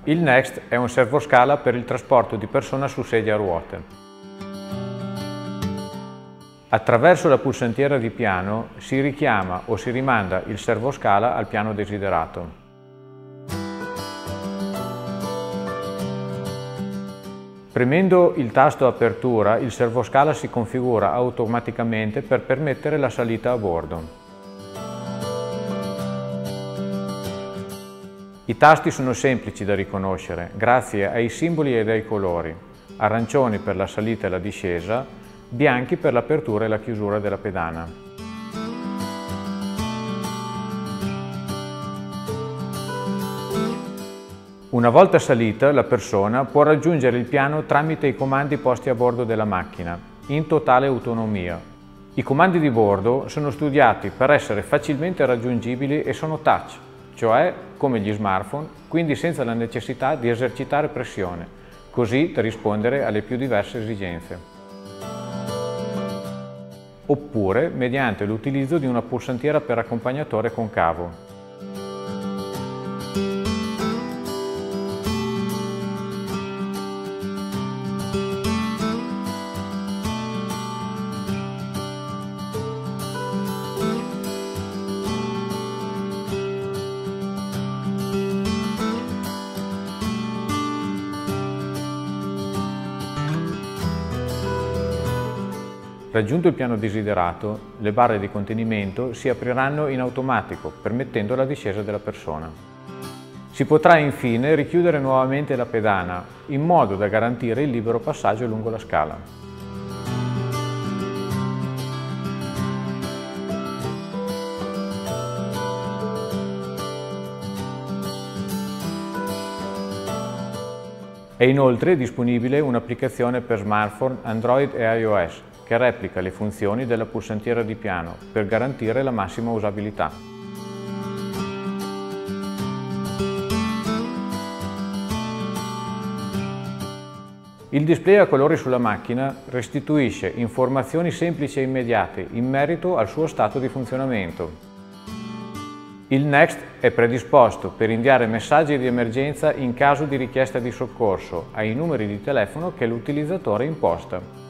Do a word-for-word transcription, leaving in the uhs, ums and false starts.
Il Next è un servoscala per il trasporto di persona su sedia a ruote. Attraverso la pulsantiera di piano si richiama o si rimanda il servoscala al piano desiderato. Premendo il tasto apertura, il servoscala si configura automaticamente per permettere la salita a bordo. I tasti sono semplici da riconoscere grazie ai simboli ed ai colori: arancioni per la salita e la discesa, bianchi per l'apertura e la chiusura della pedana. Una volta salita, la persona può raggiungere il piano tramite i comandi posti a bordo della macchina, in totale autonomia. I comandi di bordo sono studiati per essere facilmente raggiungibili e sono touch, cioè come gli smartphone, quindi senza la necessità di esercitare pressione, così da rispondere alle più diverse esigenze. Oppure mediante l'utilizzo di una pulsantiera per accompagnatore con cavo. Raggiunto il piano desiderato, le barre di contenimento si apriranno in automatico, permettendo la discesa della persona. Si potrà infine richiudere nuovamente la pedana, in modo da garantire il libero passaggio lungo la scala. È inoltre disponibile un'applicazione per smartphone Android e iOS, che replica le funzioni della pulsantiera di piano per garantire la massima usabilità. Il display a colori sulla macchina restituisce informazioni semplici e immediate in merito al suo stato di funzionamento. Il Next è predisposto per inviare messaggi di emergenza in caso di richiesta di soccorso ai numeri di telefono che l'utilizzatore imposta.